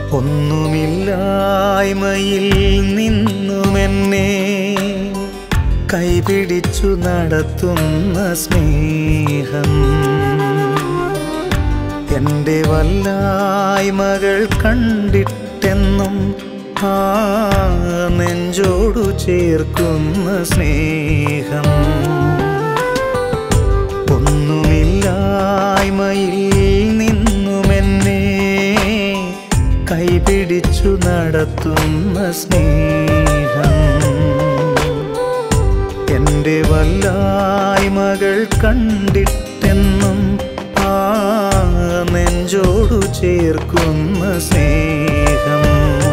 ഒന്നുമില്ലായ്മയിൽ നിന്നുമെന്നെ കൈപിടിച്ചു നടത്തുന്ന സ്നേഹം എൻ്റെ വല്ലായ്മകൾ കണ്ടിട്ടെന്നും ആ നെഞ്ചോടു ചേർക്കുന്ന സ്നേഹം ഒന്നുമില്ലായ്മയിൽ നിന്നുമെന്നെ കൈപിടിച്ചു നടത്തുന്ന സ്നേഹം എൻ്റെ വല്ലായ്മകൾ കണ്ടിട്ടെന്നും ആ നെഞ്ചോടു ചേർക്കുന്ന സ്നേഹം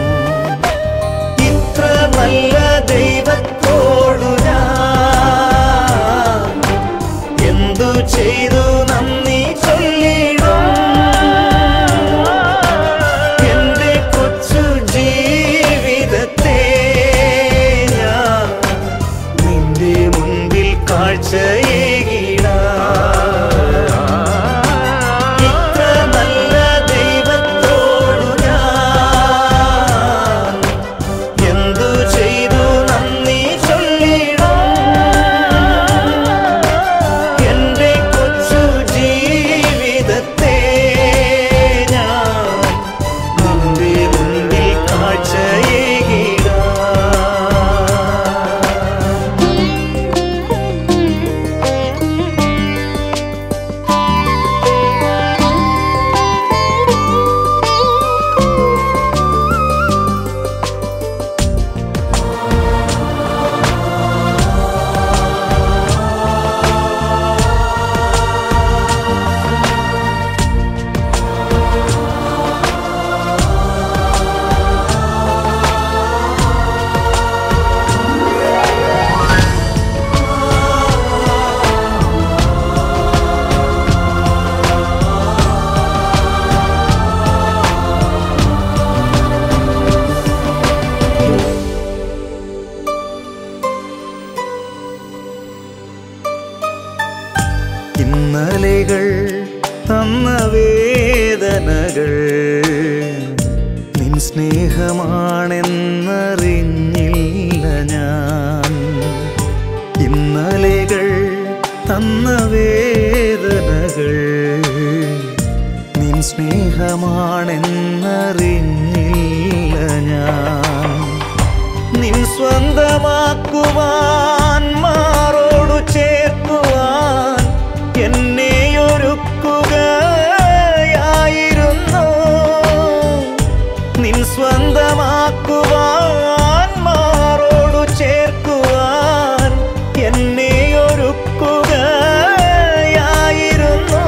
ഇത്ര നല്ല ദൈവത്തോടു ഞാൻ എന്തു ചെയ്തു നന്ദി ചൊല്ലിടും എൻ്റെ കൊച്ചു ജീവിതത്തെ ഞാൻ നിന്റെ മുൻപിൽ കാഴ്ചയേകിടാം ഇന്നലെകൾ തന്ന വേദനകൾ നിൻ സ്നേഹമാണെന്നറിഞ്ഞില്ല ഞാൻ ഇന്നലെകൾ തന്ന വേദനകൾ നിൻ സ്നേഹമാണെന്നറിഞ്ഞില്ല ഞാൻ നിൻ സ്വന്തമാക്കുവാൻ മാറോടു ചേർക്കുവാൻ എന്നെയൊരുക്കുകയായിരുന്നു നിൻ സ്വന്തമാക്കുവാൻ മാറോടു ചേർക്കുവാൻ എന്നെയൊരുക്കുകയായിരുന്നു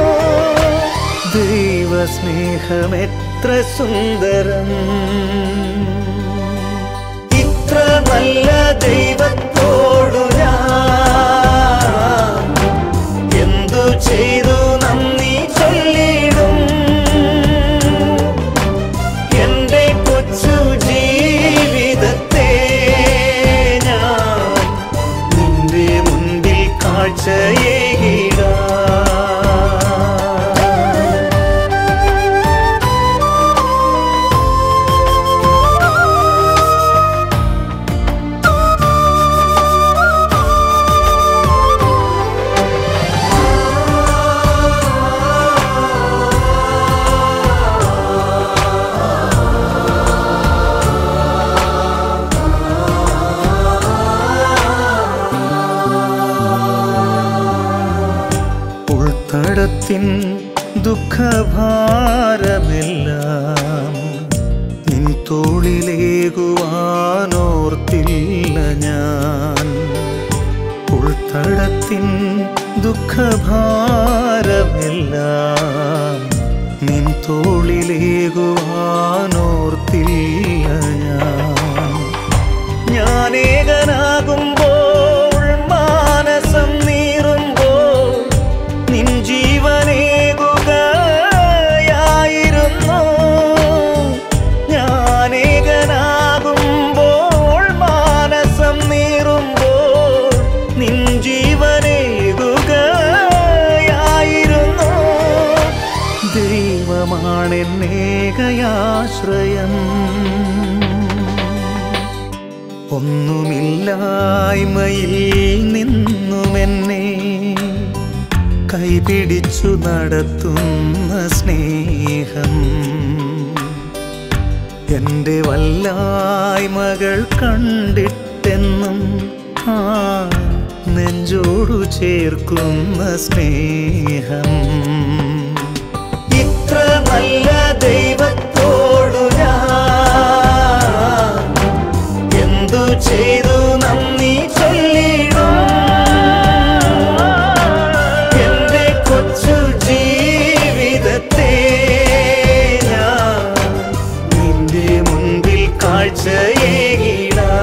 ദൈവസ്നേഹമെത്ര സുന്ദരം ഇത്ര നല്ല ദൈവത്തോടു ഞാൻ എന്തു ചെയ്തു നന്ദി ചൊല്ലിടും എൻ്റെ കൊച്ചു ജീവിതത്തെ ഞാൻ നിന്റെ മുൻപിൽ കാഴ്ചയേകിടാം ഉൾത്തടത്തിൻ ദുഃഖഭാരമെല്ലാം നിൻ തോളിലേകുവാനോർത്തില്ല ഞാൻ ഉൾത്തടത്തിൻ ദുഃഖഭാരമെല്ലാം നിൻ തോളിലേകുവാനോർത്തില്ല ഞാൻ ഏകനാകുമ്പോൾ മാനസം നീറുമ്പോൾ നിൻ ജീവനേകുകയായിരുന്നു ഞാൻ ഏകനാകുമ്പോൾ മാനസം നീറുമ്പോൾ നിൻ ജീവനേകുകയായിരുന്നു ദൈവമാണെന്നേകയാശ്രയം ആശ്രയം. ഒന്നുമില്ലായ്മയിൽ നിന്നുമെന്നെ കൈപിടിച്ചു നടത്തുന്ന സ്നേഹം. എൻ്റെ വല്ലായ്മകൾ കണ്ടിട്ടെന്നും നെഞ്ചോടു ചേർക്കുന്ന സ്നേഹം. ഇത്ര നല്ല ദൈവത്തോടു ഞാൻ എന്തു ചെയ്തു നന്ദി ചൊല്ലിടും. എൻ്റെ കൊച്ചു ജീവിതത്തെ ഞാൻ നിന്റെ മുൻപിൽ കാഴ്ചയേകിടാം.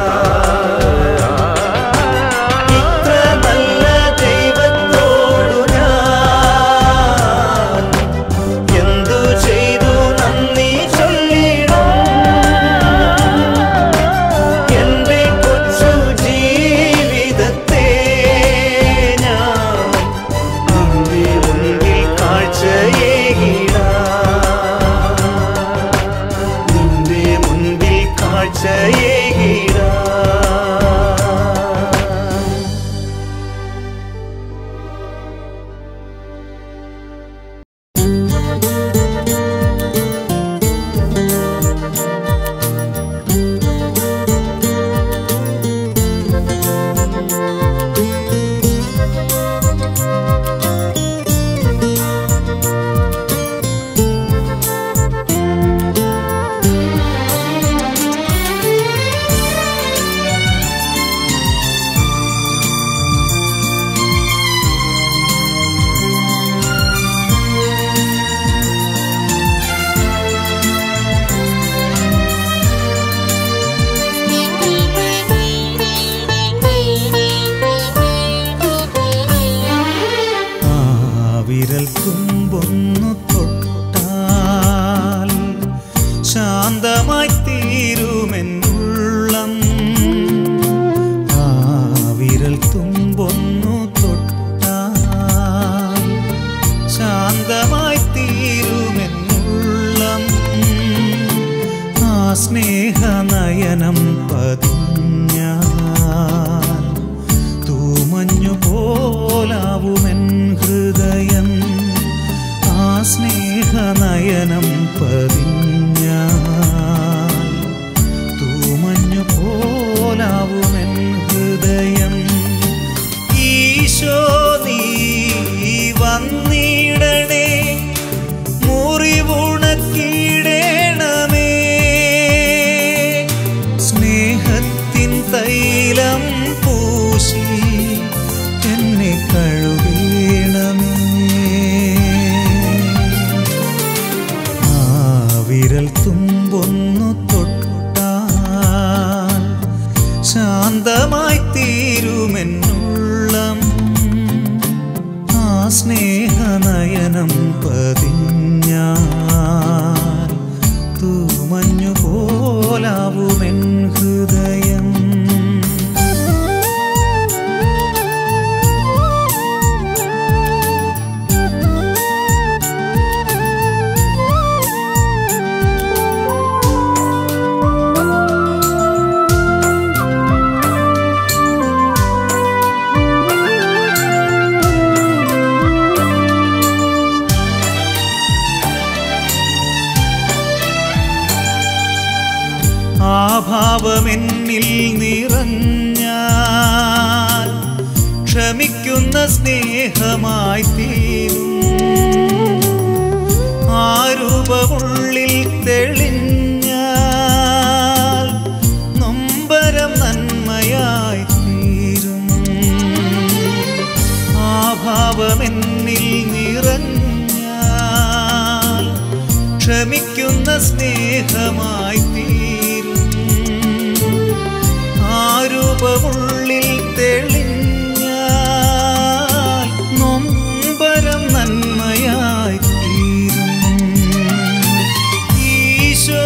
തുമ്പൊന്നു തൊട്ടാൽ ശാന്തമായി തീരുമെന്നുള്ളം. ആ വിരൽ തുമ്പൊന്നു തൊട്ടാൽ ശാന്തമായി തീരുമെന്നുള്ളം. ആ സ്നേഹനയനം പതിഞ്ഞാൽ തൂമഞ്ഞു പോലാവുമെൻ ഹൃദയം. ആ സ്നേഹനയനം പതിഞ്ഞാൽ തൂമഞ്ഞു പോലാവുമെൻ ഹൃദയം. ഈശോ നീ വന്നിടണേ, മുറിവുണക്കിടണമേ, സ്നേഹത്തിൻ തൈലം പൂശി എന്നെ കഴുകണമേ. ആ വിരൽ തുമ്പൊന്നു തൊട്ടാൽ ശാന്തമായി തീരുമെന്നുള്ളം. ആ സ്നേഹനയനം പതിഞ്ഞാൽ തൂമഞ്ഞു പോലാവുമെൻ ഹൃദയം. ആ ഭാവമെന്നിൽ നിറഞ്ഞാൽ ക്ഷമിക്കുന്ന സ്നേഹമായി തീരും. ആ രൂപമുള്ളിൽ തെളിഞ്ഞാൽ നൊമ്പരം നന്മയായി തീരും. ആ ഭാവമെന്നിൽ നിറഞ്ഞാൽ ക്ഷമിക്കുന്ന സ്നേഹമായി തീരും. ആ രൂപമുള്ളിൽ തെളിഞ്ഞാൽ നൊമ്പരം നന്മയായി തീരും. ഈശോ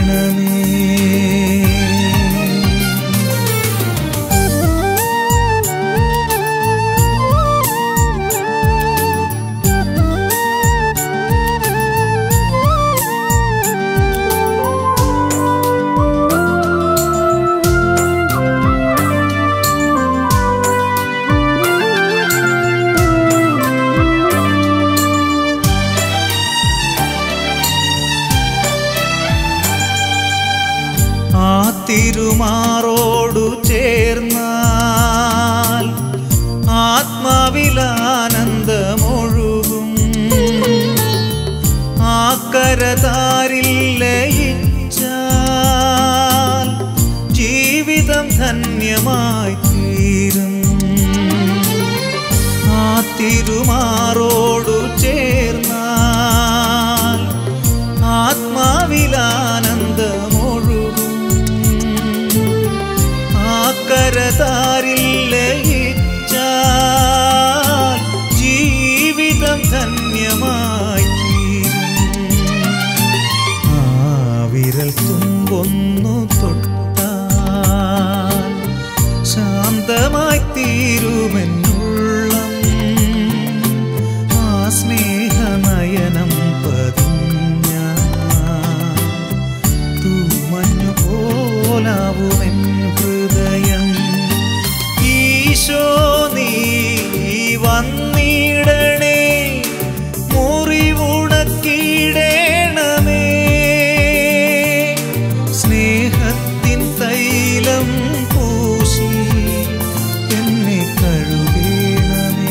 തിരുമാറോടു ചേർന്നാൽ ആത്മാവിലാനന്ദമൊഴുകും. ആക്കരതാരിൽ ലയിച്ചാൽ ജീവിതം ധന്യമായി തീരും. ആ തിരുമാറോടു ചേർന്നാൽ ആത്മാവിലാനന്ദമൊഴുകും. കരതാരിൽ ലയിച്ചാൽ ജീവിതം ധന്യമായി തീരും. ആ വിരൽ തുമ്പൊന്നു തൊട്ടാൽ ശാന്തമായി തീരുമെന്നുള്ളം. ആ സ്നേഹനയനം പതിഞ്ഞ തൂമഞ്ഞു പോലാവുമെൻ ഹൃദയം. ഈശോ നീ വന്നിടണേ, മുറിവുണക്കിടേണമേ. സ്നേഹത്തിൻ തൈലം പൂശി എന്നെ കഴുകേണമേ.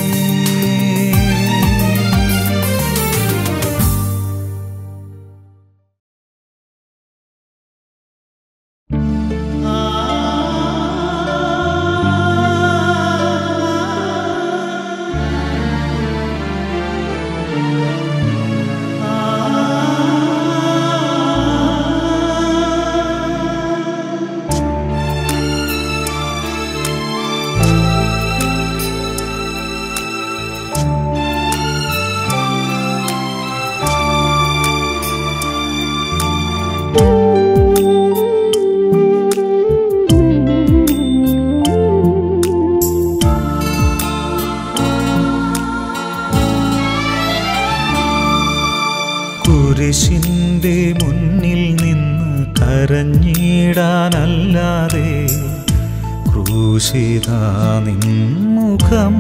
കുരിശിന്റെ മുന്നിൽ നിന്ന് കരഞ്ഞിടാനല്ലാതെ ക്രൂശിതാ നിൻമുഖം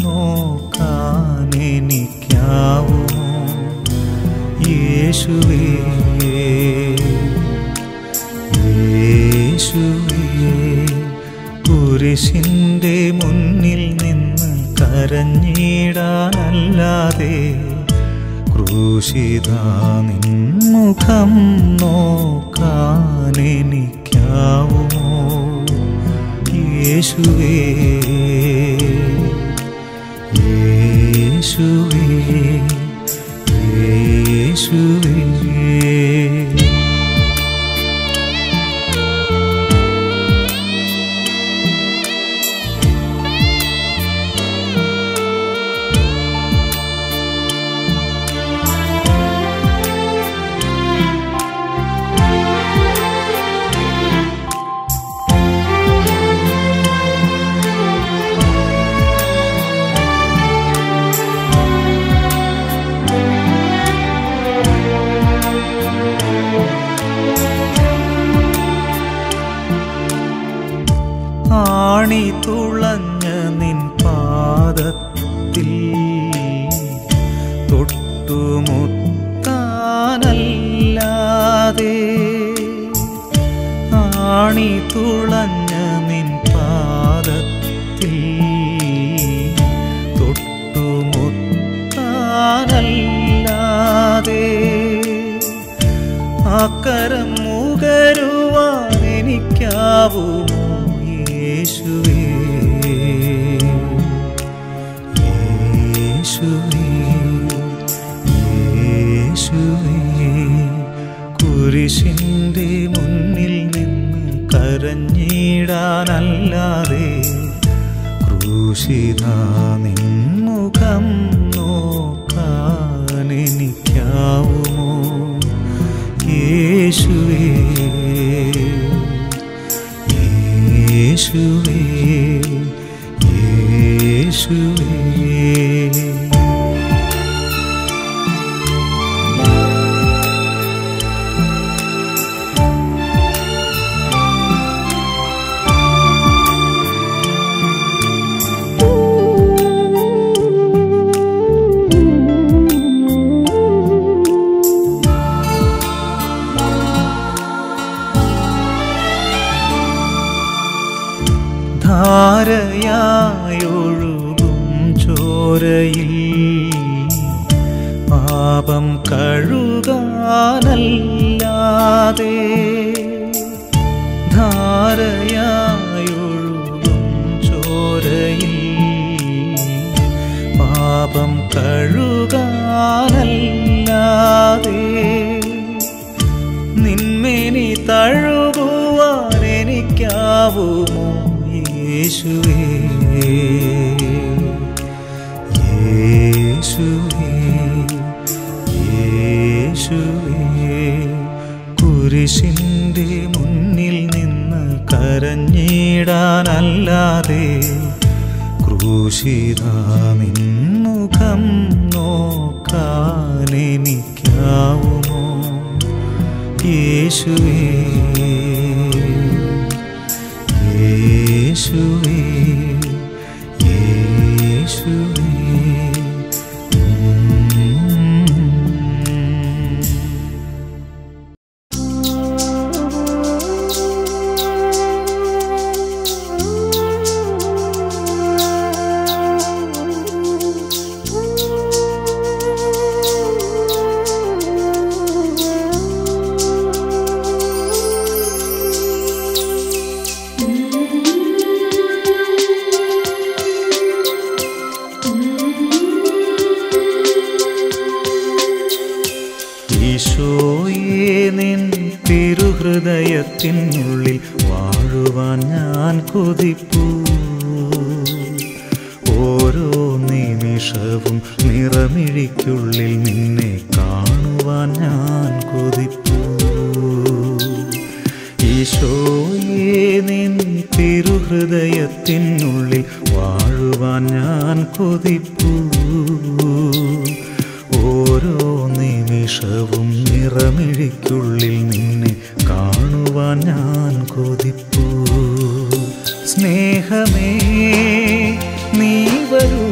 നോക്കാനെനിക്കാവുമോ? യേശുവേ യേശുവേ, കുരിശിന്റെ മുന്നിൽ നിന്ന് കരഞ്ഞിടാനല്ലാതെ ക്രൂശിതാ നിൻമുഖം നോക്കാനെനിക്കാവുമോ? യേശുവേ യേശുവേ യേശുവേ. ആണി തുളഞ്ഞ നിൻ പാദത്തിൽ തൊട്ടുമുത്താനല്ലാതെ, ആണി തുളഞ്ഞ നിൻ പാദത്തിൽ തൊട്ടുമുത്താനല്ലാതെ അക്കരം മുകരുവാൻ എനിക്കാവുമോ? യേശുവേ യേശുവേ യേശുവേ, കുരിശിന്റെ മുന്നിൽ നിന്ന് കരഞ്ഞിടാനല്ലാതെ ക്രൂശിതാ നിൻമുഖം നോക്കാനെനിക്കാവുമോ? യേശുവേ യേശുവേ യേശുവേ. ധാരയായൊഴുകും ചോരയിൽ പാപം കഴുകാനല്ലാതെ, ധാരയായൊഴുകും ചോരയിൽ പാപം കഴുകാനല്ലാതെ, നിന്മേനി തഴുകുവാൻ എനിക്കാവുമോ യേശുവേ യേശുവേ യേശുവേ. കുരിശിൻ്റെ മുന്നിൽ നിന്ന് കരഞ്ഞിടാനല്ലാതെ ക്രൂശിതാ നിൻമുഖം നോക്കാൻ എനിക്കാവുമോ യേശുവേ യേശുവേ യേശുവേ. ഈശോയേ നിൻ തിരുഹൃദയത്തിനുള്ളിൽ വാഴുവാൻ ഞാൻ കൊതിപ്പൂ. ഓരോ നിമിഷവും നിറമിഴിക്കുള്ളിൽ നിന്നെ കാണുവാൻ ഞാൻ കൊതിപ്പൂ. ഈശോയേ നിൻ തിരുഹൃദയത്തിനുള്ളിൽ വാഴുവാൻ ഞാൻ കൊതിപ്പൂ. ഓരോ നിമിഷവും നിറമിഴിക്കുള്ളിൽ നിന്നെ കാണുവാൻ ഞാൻ കൊതിപ്പൂ. സ്നേഹമേ നീ വരൂ,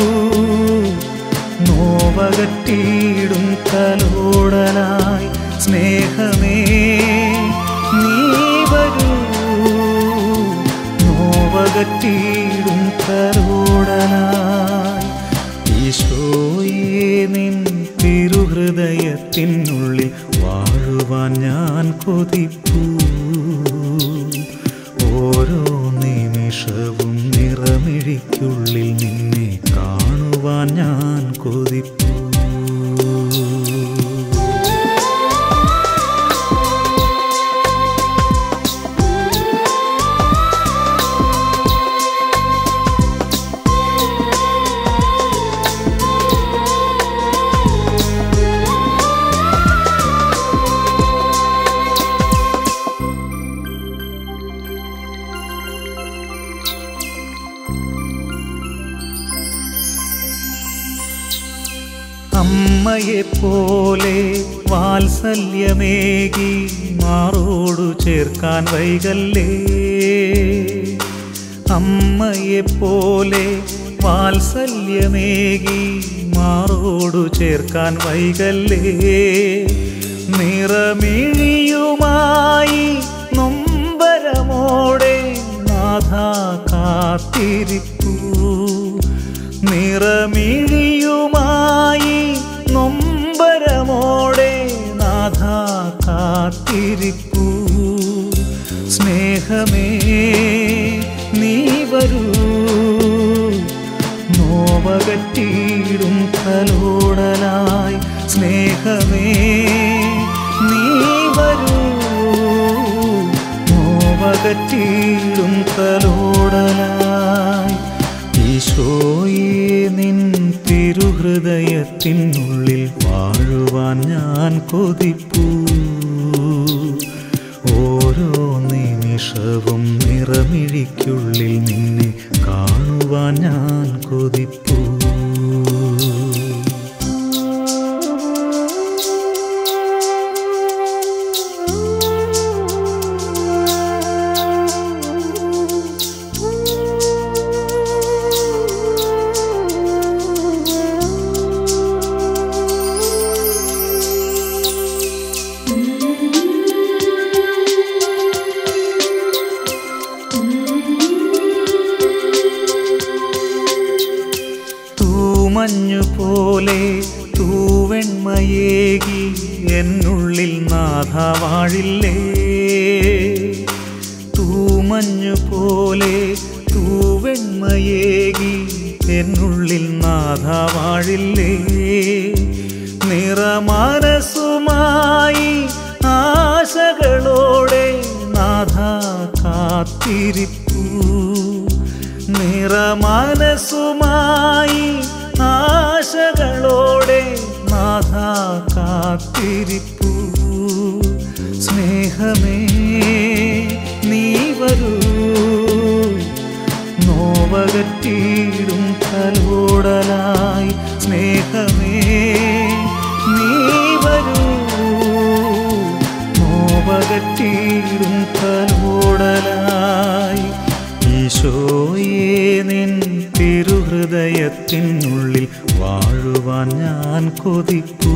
നോവകറ്റിയിടും തലോടലായി. സ്നേഹമേ നീ വരൂ, നോവകറ്റിയിടും തലോടലായി. ഈശോയേ നിൻ തിരുഹൃദയത്തിനുള്ളിൽ വാഴുവാൻ ഞാൻ കൊതിപ്പൂ. ഓരോ നിമിഷവും നിറമിഴിക്കുള്ളിൽ നിന്നെ കാണുവാൻ ഞാൻ കൊതിപ്പൂ. അമ്മയെപ്പോലെ വാത്സല്യമേകി മാറോടു ചേർക്കാൻ വൈകല്ലേ. അമ്മയെപ്പോലെ വാത്സല്യമേകി മാറോടു ചേർക്കാൻ വൈകല്ലേ. നിറമിഴിയുമായി നൊമ്പരമോടെ നാഥ കാത്തിരിപ്പൂ. നിറമിഴിയുമായി നൊമ്പരമോടെ നാഥ കാത്തിരിപ്പൂ. സ്നേഹമേ നീ വരൂ, നോവകറ്റിയിടും തലോടലായി. സ്നേഹമേ നീ വരൂ, നോവകറ്റിയിടും തലോടലായി. ഈശോയേ നിൻ തിരുഹൃദയത്തിനുള്ളിൽ വാഴുവാൻ ഞാൻ കൊതിപ്പൂ. ഓരോ നിമിഷവും നിറമിഴിക്കുള്ളിൽ നിന്നെ കാണുവാൻ ഞാൻ കൊതിപ്പൂ. മഞ്ഞുപോലെ തൂവെണ്മയേകി എന്നുള്ളിൽ നാഥ വാഴില്ലേ. തൂമഞ്ഞുപോലെ തൂവെണ്മയേകി എന്നുള്ളിൽ നാഥ വാഴില്ലേ. നിറമനസ്സുമായി ആശകളോടെ നാഥ കാത്തിരിപ്പൂ. നിറമനസ്സുമായി ആശകളോടെ നാഥ കാത്തിരിപ്പൂ. സ്നേഹമേ നീ വരൂ, നോവകറ്റിയിടും തലോടലായി. സ്നേഹമേ നീ വരൂ, നോവകറ്റിയിടും തലോടലായി. ഈശോയേ നിൻ തിരുഹൃദയത്തിനുള്ളിൽ വാഴുവാൻ ഞാൻ കൊതിപ്പൂ.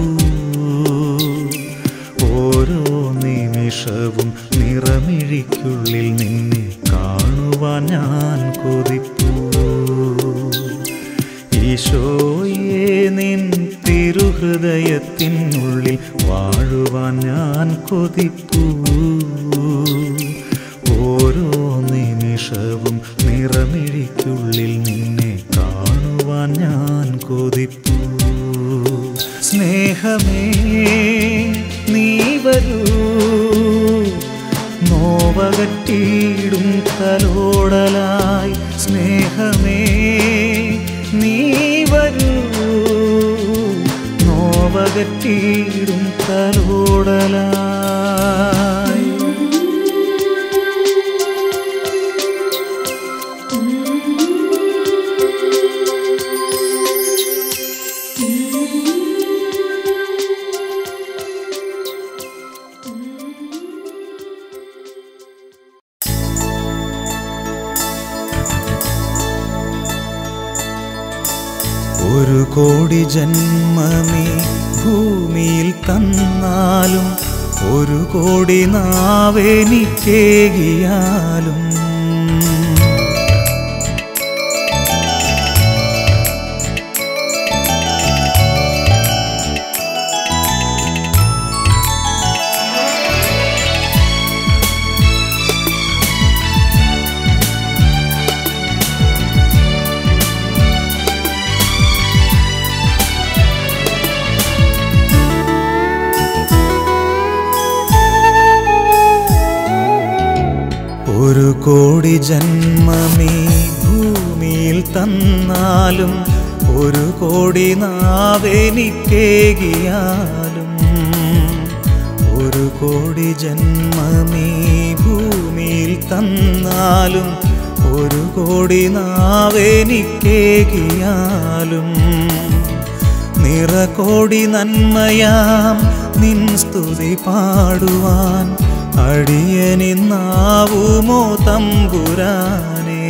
ഓരോ നിമിഷവും നിറമിഴിക്കുള്ളിൽ നിന്നെ കാണുവാൻ ഞാൻ കൊതിപ്പൂ. ഈശോയേ നിൻ തിരുഹൃദയത്തിനുള്ളിൽ വാഴുവാൻ ഞാൻ കൊതിപ്പൂ. ഓരോ നിമിഷവും നിറമിഴിക്കുള്ളിൽ നിന്നെ കാണുവാൻ ഞാൻ കൊതിപ്പൂ. സ്നേഹമേ നീ വരൂ, നോവകറ്റിയിടും തലോടലായി. സ്നേഹമേ നീ വരൂ, നോവകറ്റിയിടും തലോടലായി. ഒരു കോടി ജന്മമേ ഭൂമിയിൽ തന്നാലും, ഒരു കോടി നാവെനിക്കേകിയാലും, ഒരു കോടി ജന്മമേ ഭൂമിയിൽ തന്നാലും, ഒരു കോടി നാവെനിക്കേകിയാലും, ഒരു കോടി ജന്മമേ ഭൂമിയിൽ തന്നാലും, ഒരു കോടി നാവെനിക്കേകിയാലും, നിറകോടി നന്മയാം നിൻ സ്തുതി പാടുവാൻ അടിയനിന്നാവുമോ തമ്പുരാനേ.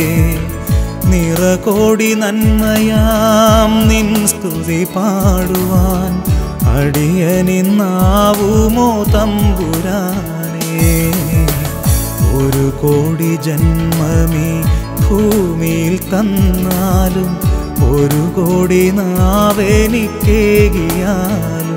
നിറകോടി നന്മയാം നിൻ സ്തുതി പാടുവാൻ അടിയനിന്നാവുമോ തമ്പുരാനേ. ഒരു കോടി ജന്മമേ ഭൂമിയിൽ തന്നാലും, ഒരു കോടി നാവെനിക്കേകിയാലും,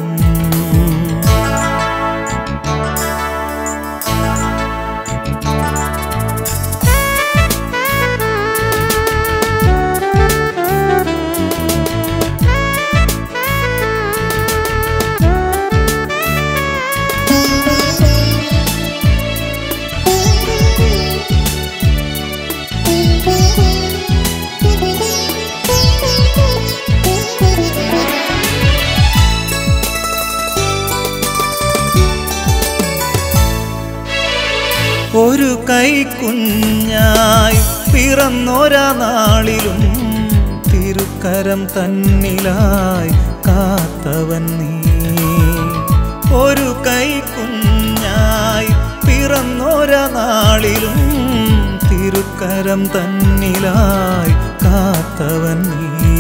ഒരു കൈക്കുഞ്ഞായി പിറന്നൊരാ നാളിലും തിരുക്കരം തന്നിലായി കാത്തവൻ നീ. ഒരു കൈക്കുഞ്ഞായി പിറന്നൊരാ നാളിലും തിരുക്കരം തന്നിലായി കാത്തവൻ നീ.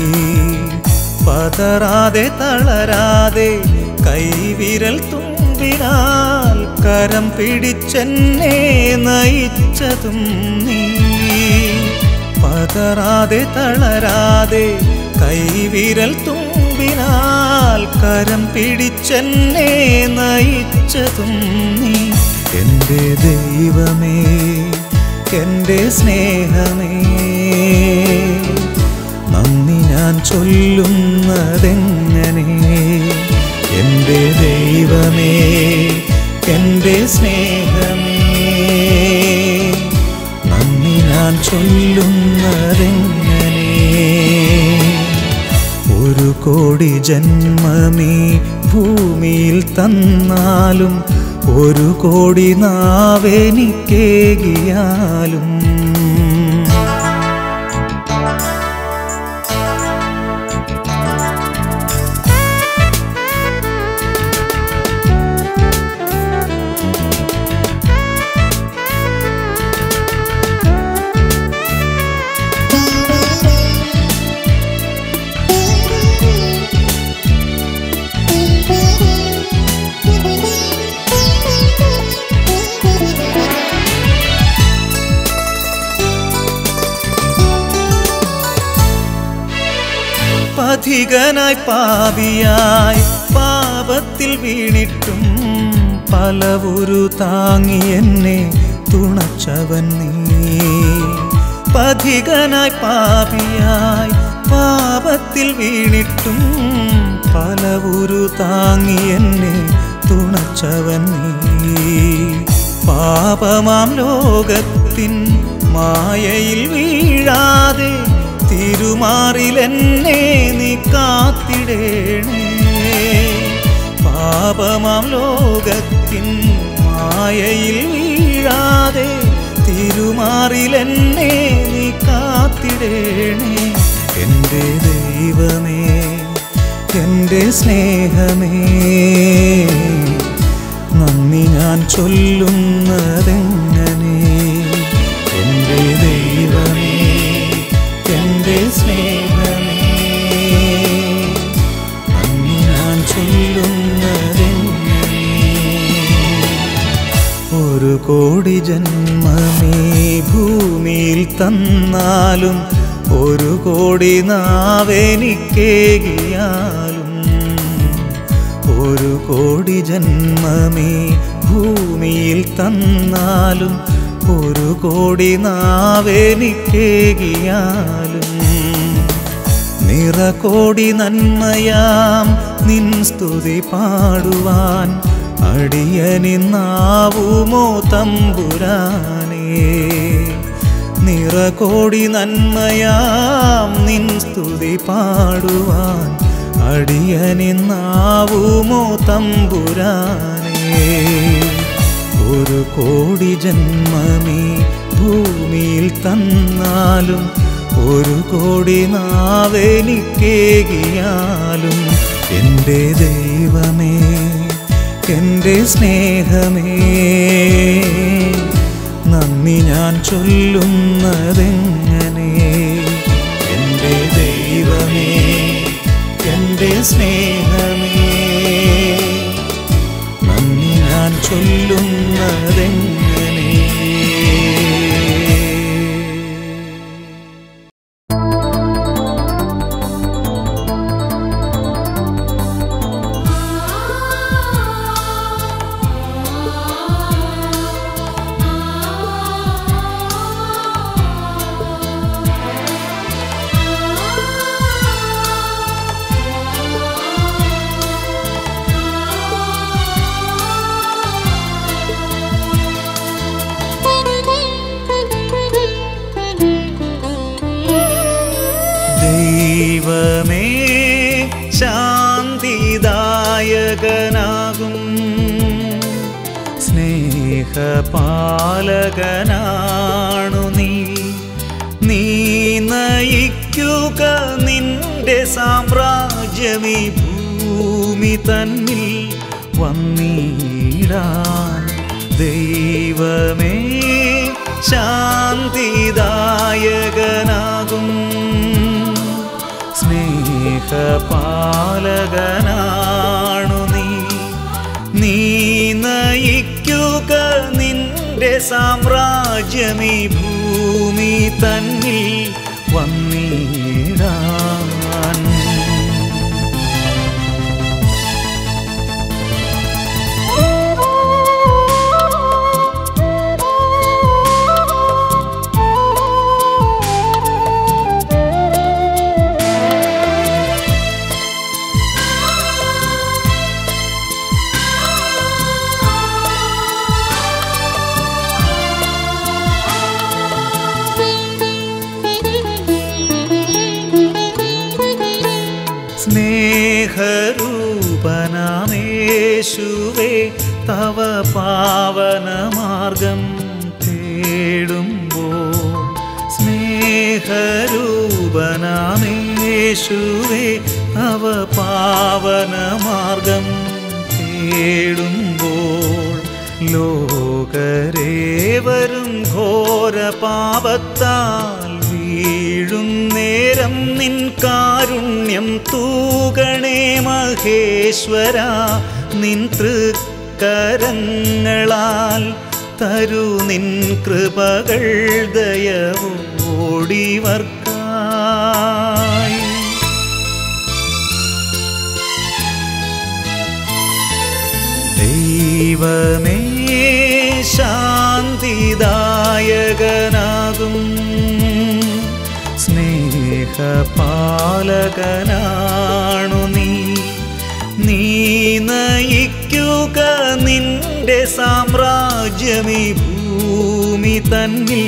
പതറാതെ തളരാതെ കൈവിരൽ തുമ്പിനാൽ കരം പിടിച്ചെന്നെ നയിച്ചതും നീ. പതറാതെ തളരാതെ കൈവിരൽ തുമ്പിനാൽ കരം പിടിച്ചെന്നെ നയിച്ചതും നീ. എൻ്റെ ദൈവമേ, എൻ്റെ സ്നേഹമേ, നന്ദി ഞാൻ ചൊല്ലുന്നതെങ്ങനെ. എൻ്റെ ദൈവമേ, എൻ്റെ സ്നേഹമേ, നന്ദി ഞാൻ ചൊല്ലുന്നതെങ്ങനെ. ഒരു കോടി ജന്മമീ ഭൂമിയിൽ തന്നാലും ഒരു കോടി നാവെനിക്കേകിയാലും പഥികനായി പാപിയായി പാപത്തിൽ വീണിട്ടും പലവുരു താങ്ങി എന്നെ തുണച്ചവൻ നീ. പഥികനായി പാപിയായി പാപത്തിൽ വീണിട്ടും പലവുരു താങ്ങി എന്നെ തുണച്ചവൻ നീ. പാപമാം ലോകത്തിൻ മായയിൽ വീഴാതെ തിരുമാറിലെന്നെ നീ കാത്തിടേണേ. പാപമാം ലോകത്തിൻ മായയിൽ വീഴാതെ തിരുമാറിലെന്നെ നീ കാത്തിടേണേ. എൻ്റെ ദൈവമേ, എൻ്റെ സ്നേഹമേ, നന്ദി ഞാൻ ചൊല്ലുന്നതെങ്ങനെ. എൻ്റെ ദൈവമേ, എൻ്റെ സ്നേഹമേ, നന്ദി ഞാൻ ചൊല്ലുന്നതെങ്ങനെ. ഒരു കോടി ജന്മമേ ഭൂമിയിൽ തന്നാലും ഒരു കോടി നാവെനിക്കേകിയാലും ഒരു കോടി ജന്മമേ ഭൂമിയിൽ തന്നാലും ഒരു കോടി നാവെനിക്കേകിയാലും നിറകോടി നന്മയാം നിൻ സ്തുതി പാടുവാൻ അടിയനിന്നാവുമോ തമ്പുരാനേ. നിറകോടി നന്മയാം നിൻ സ്തുതി പാടുവാൻ അടിയനിന്നാവുമോ തമ്പുരാനേ. ഒരു കോടി ജന്മമീ ഭൂമിയിൽ തന്നാലും ഒരു കോടി നാവെനിക്കേകിയാലും എൻ്റെ ദൈവമേ, എൻ്റെ സ്നേഹമേ, നന്ദി ഞാൻ ചൊല്ലുന്നതെങ്ങനെ. എൻ്റെ ദൈവമേ, എൻ്റെ സ്നേഹമേ, നന്ദി ഞാൻ ചൊല്ലുന്നതെങ്ങനെ. ദൈവമേ, ശാന്തിദായകനാകും സ്നേഹമേ, സ്നേഹപാലകനാണു നീ. നീ നയിക്കുക നിന്റെ സാമ്രാജ്യമീ ഭൂമി തന്നിൽ വന്നിടാൻ. ദൈവമേ ശാന്തിദായകനാകും സ്നേഹപാലകനാണു നീ. നീ നയിക്കുക നിന്റെ സാമ്രാജ്യമീ ഭൂമി തന്നിൽ വന്നിടാൻ. സ്നേഹരൂപനാമേശുവേ തവ പാവനമാർഗം തേടുമ്പോൾ. സ്നേഹരൂപനാമേശുവേ തവ പാവനമാർഗം തേടുമ്പോൾ. ലോകരേവരും ഘോരപാപത്താൽ വീഴും നേരം നിൻ കാരുണ്യം തൂകണേ മഹേശ്വര. നിൻ തൃക്കരങ്ങളാൽ തരു നിൻ കൃപകൾ ദയവോടിവർക്കായി. ദൈവമേ ശാന്തിദായകനാകും സ്നേഹപാലകനാണു നീ. നീ നയിക്കുക നിന്റെ സാമ്രാജ്യമീ ഭൂമി തന്നിൽ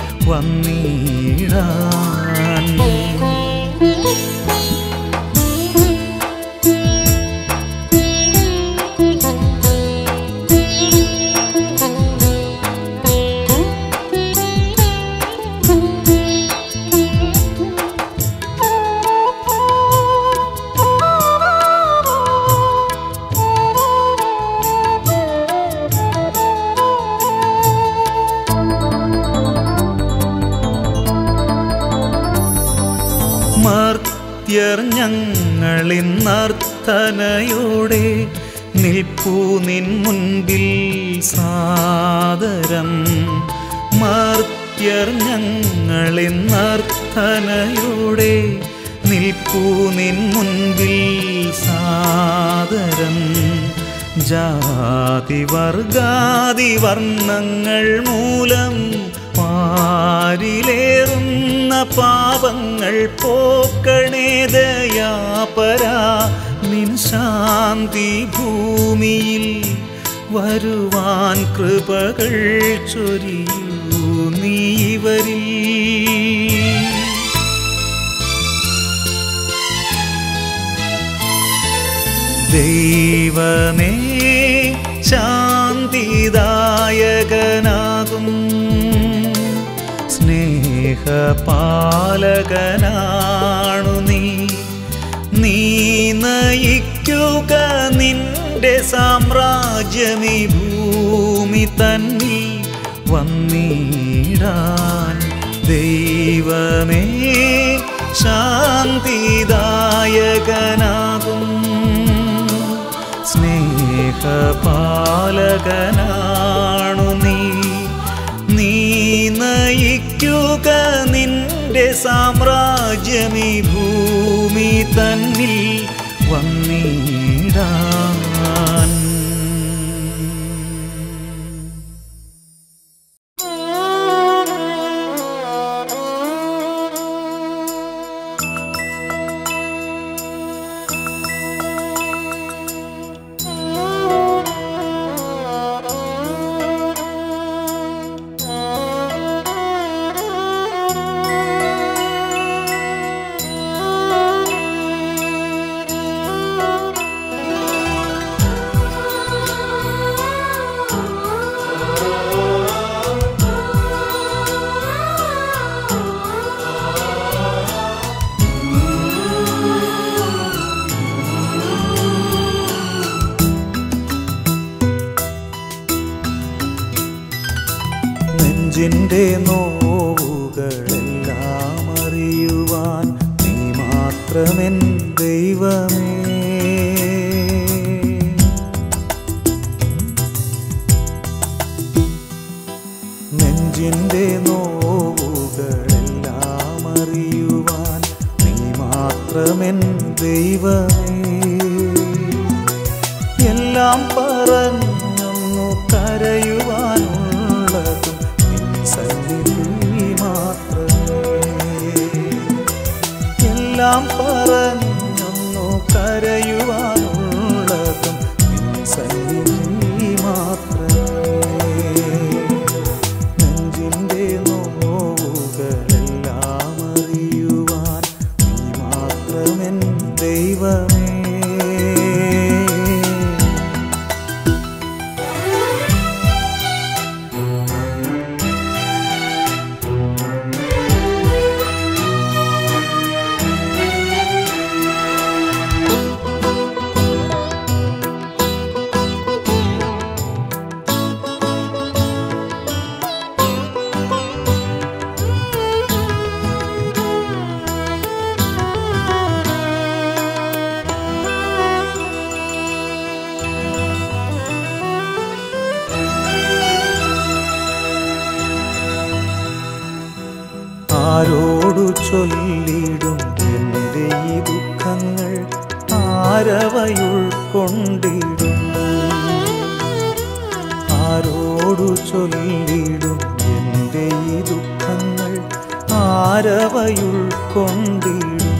വന്നിടാൻ. മർത്യർ ഞങ്ങളിന്നർത്ഥനയോടെ നിൽപ്പൂ നിൻ മുൻപിൽ സാദരം. മർത്യർ ഞങ്ങളിന്നർത്ഥനയോടെ നിൽപ്പൂ നിൻ മുൻപിൽ സാദരം. ജാതിവർഗാദി വർണ്ണങ്ങൾ മൂലം പാരിലേറുന്ന പാപങ്ങൾ പോക്കണേ ദയാപരാ. നിൻ ശാന്തി ഭൂമിയിൽ വരുവാൻ കൃപകൾ ചൊരിയൂ നീവരിൽ. ദൈവമേ ശാന്തിദായകനാകും സ്നേഹപാലകനാണു നീ. നീ നയിക്കുക നിന്റെ സാമ്രാജ്യമീ ഭൂമി തന്നിൽ വന്നിടാൻ. ദൈവമേ ശാന്തിദായകനാകും സ്നേഹപാലകനാണു നീ. നീ നയിക്കുക നിന്റെ സാമ്രാജ്യമീ ഭൂമി തന്നിൽ വന്നിടാൻ. നെഞ്ചിൻ്റെ നോവുകളെല്ലാം അറിയുവാൻ നീ മാത്രമെൻ ദൈവമേ. നെഞ്ചിൻ്റെ നോവുകളെല്ലാം അറിയുവാൻ നീ മാത്രമെൻ ദൈവമേ. എല്ലാം പറഞ്ഞൊന്നു കരയുവാനുള്ളതും നിൻ സന്നിധി മാത്രമേ. എല്ലാം പറഞ്ഞൊന്നു കരയുവാനുള്ളതും നിൻ സന്നിധി മാത്രമേ. നെഞ്ചിൻ്റെ നോവുകളെല്ലാം അറിയുവാൻ നീ മാത്രമെൻ ദൈവമേ. ആരോടു ചൊല്ലിടും എൻ്റെ ഈ ദുഃഖങ്ങൾ, ആരവയുൾക്കൊണ്ടിടും? ആരോടു ചൊല്ലിടും എൻ്റെ ഈ ദുഃഖങ്ങൾ, ആരവയുൾക്കൊണ്ടിടും?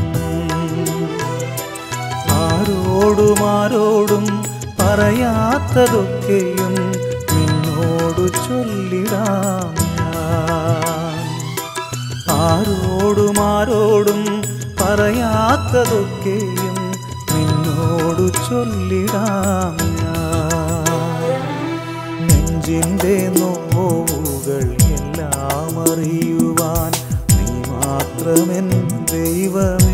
ആരോടും പറയാത്തതൊക്കെയും നിന്നോടു ചൊല്ലിടാം ഞാൻ. ആരോടും പറയാത്തതൊക്കെയും നിന്നോടു ചൊല്ലിടാം ഞാൻ. നെഞ്ചിൻ്റെ നോവുകൾ എല്ലാം അറിയുവാൻ നീ മാത്രമെൻ ദൈവമേ.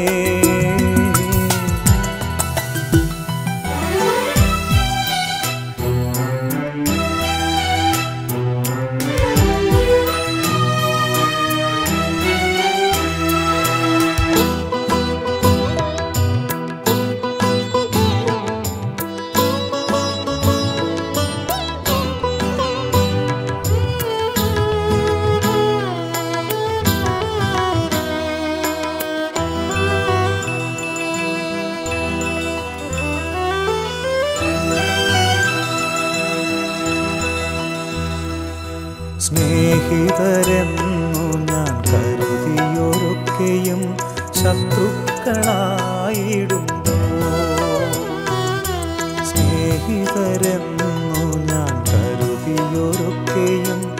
സ്നേഹിതരെന്നു ഞാൻ കരുതിയോരൊക്കെയും ശത്രുക്കളായിടുന്നു. സ്നേഹിതരെന്നു ഞാൻ കരുതിയോരൊക്കെയും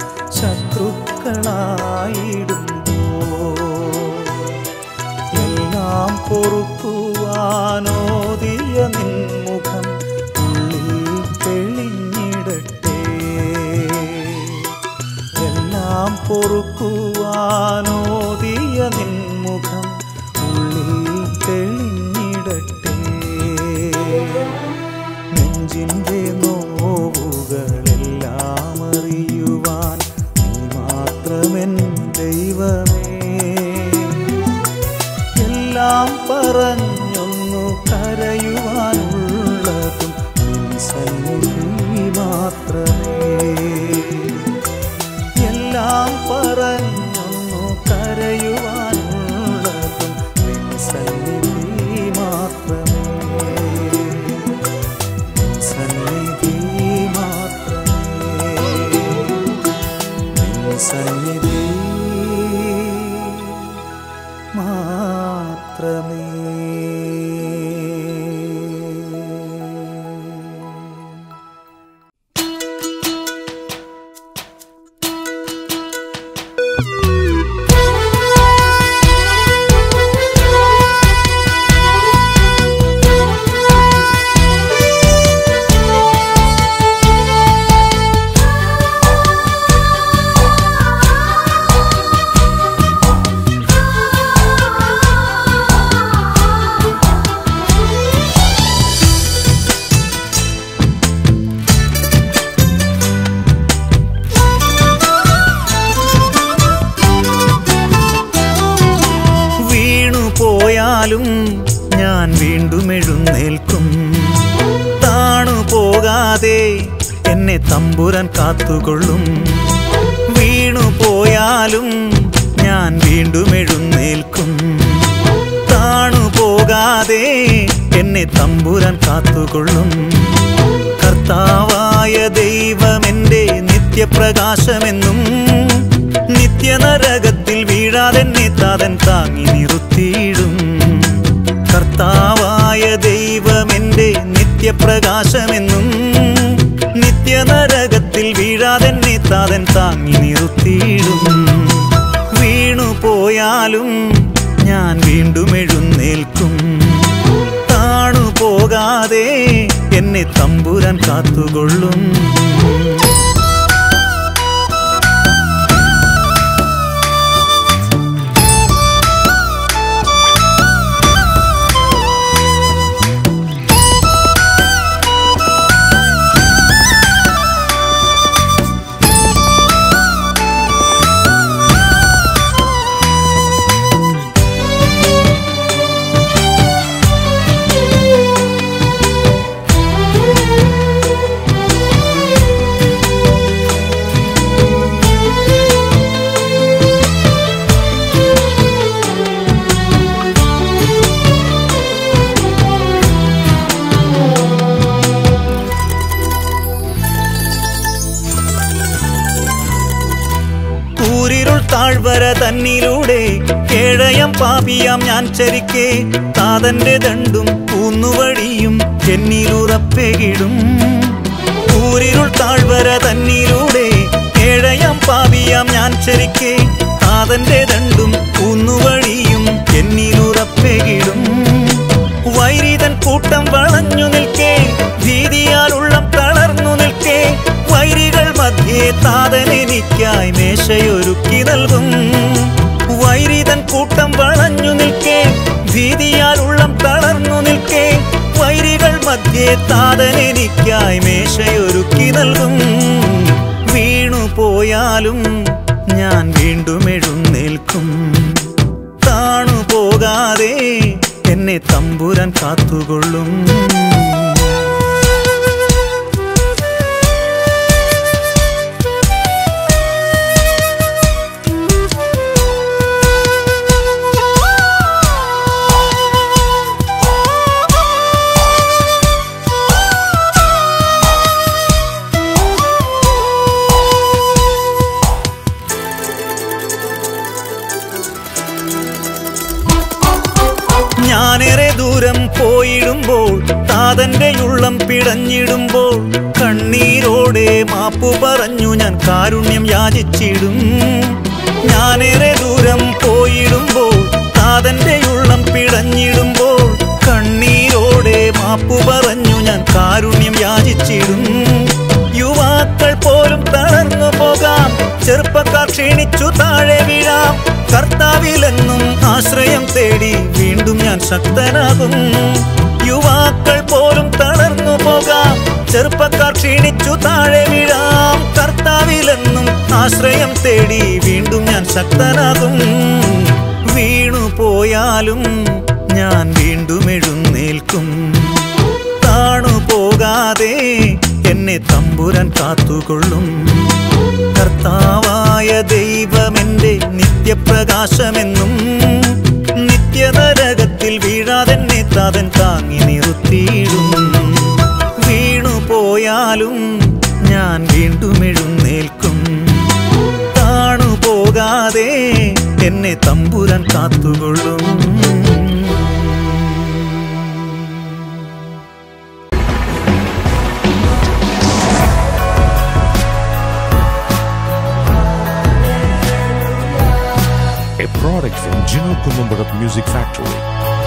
ശത്രുക്കളായിടുന്നു. എല്ലാം പൊറുക്കുവാനോദിയ നിൻമുഖം ഉള്ളിൽ തെളിഞ്ഞിടട്ടെ. എല്ലാം പൊറുക്കുവാനോദിയ നിൻമുഖം ഉള്ളിൽ തെളിഞ്ഞിടട്ടെ. നെഞ്ചിൻ്റെ നോവുകളെല്ലാം അറിയുവാൻ നീ മാത്രമെൻ ദൈവമേ. എല്ലാം പറഞ്ഞൊന്നു കരയുവാനുള്ളതും നിൻ സന്നിധി മാത്രമേ. എല്ലാം പറഞ്ഞൊന്നു കരയുവാനുള്ളതും നിൻ സന്നിധി മാത്രമേ. നിൻ സന്നിധി മാത്രമേ. നിൻ സന്നിധി മാത്രമേ. എന്നെ തമ്പുരാൻ കാത്തുകൊള്ളും. വീണുപോയാലും ഞാൻ വീണ്ടും എഴുന്നേൽക്കും. താണുപോകാതെ എന്നെ തമ്പുരാൻ കാത്തുകൊള്ളും. കർത്താവായ ദൈവമെന്റെ നിത്യപ്രകാശമെന്നും നിത്യനരകത്തിൽ വീഴാതെന്നെ താതൻ താങ്ങി നിർത്തിയിടും. കർത്താവായ ദൈവമെന്റെ നിത്യപ്രകാശമെന്നും നിത്യനരകത്തിൽ വീഴാതെന്നെ താതൻ താങ്ങി നിർത്തിയിടും. വീണുപോയാലും ഞാൻ വീണ്ടും എഴുന്നേൽക്കും. താണുപോകാതെ എന്നെ തമ്പുരാൻ കാത്തുകൊള്ളും. താഴ്വര തന്നിലൂടെ കേഴയം പാപിയാം ഞാൻ ചരിക്കെ താതന്റെ ദണ്ടും കൂന്നുവഴിയും എന്നിലുറപ്പെകിടും. ഊരിരുൾ താഴ്വര തന്നിലൂടെ കേഴയം പാപിയാം ഞാൻ ചരിക്കെ താതന്റെ ദണ്ടും കൂന്നുവഴിയും എന്നിലുറപ്പെകിടും. വൈരിതൻ കൂട്ടം വളഞ്ഞു നിൽക്കേ ഭീതിയാൽ ഉള്ളം തളർന്നു നിൽക്കേ വൈരികൾ മധ്യേ താതൻ എനിക്കായി മേശയൊരുക്കി നൽകും. വൈരിതൻ കൂട്ടം വളഞ്ഞു നിൽക്കേ ഭീതിയാൽ ഉള്ളം തളർന്നു നിൽക്കേ വൈരികൾ മധ്യേ താതൻ എനിക്കായി മേശയൊരുക്കി നൽകും. വീണുപോയാലും ഞാൻ വീണ്ടും എഴുന്നേൽക്കും. താണുപോകാതെ എന്നെ തമ്പുരാൻ കാത്തുകൊള്ളും. ഞാനേറെ ദൂരം പോയിടുമ്പോൾ താതന്റെ ഉള്ളം പിടഞ്ഞിടുമ്പോൾ കണ്ണീരോടെ മാപ്പു പറഞ്ഞു ഞാൻ കാരുണ്യം യാചിച്ചിടും. ഞാനേറെ ദൂരം പോയിടുമ്പോൾ താതന്റെ ഉള്ളം പിടഞ്ഞിടുമ്പോൾ കണ്ണീരോടെ മാപ്പു പറഞ്ഞു ഞാൻ കാരുണ്യം യാചിച്ചിടും. യുവാക്കൾ പോലും തളർന്നു പോകാം, ചെറുപ്പക്കാർ ക്ഷീണിച്ചു താഴെ വീഴാം. കർത്താവിലെന്നും ആശ്രയം തേടി വീണ്ടും ഞാൻ ശക്തനാകും. യുവാക്കൾ പോലും തളർന്നു പോകാം, ചെറുപ്പക്കാർ ക്ഷീണിച്ചു താഴെ വീഴാം. കർത്താവിലെന്നും ആശ്രയം തേടി വീണ്ടും ഞാൻ ശക്തനാകും. വീണുപോയാലും ഞാൻ വീണ്ടും എഴുന്നേൽക്കും. താണുപോകാതെ എന്നെ തമ്പുരാൻ കാത്തുകൊള്ളും. കർത്താവായ ദൈവമെന്റെ നിത്യപ്രകാശമെന്നും നിത്യനരകത്തിൽ വീഴാതെന്നെ താതൻ താങ്ങി നിർത്തിയിടും. വീണുപോയാലും ഞാൻ വീണ്ടും എഴുന്നേൽക്കും. താണുപോകാതെ എന്നെ തമ്പുരാൻ കാത്തുകൊള്ളും. A product from Gino Columbarat Music Factory.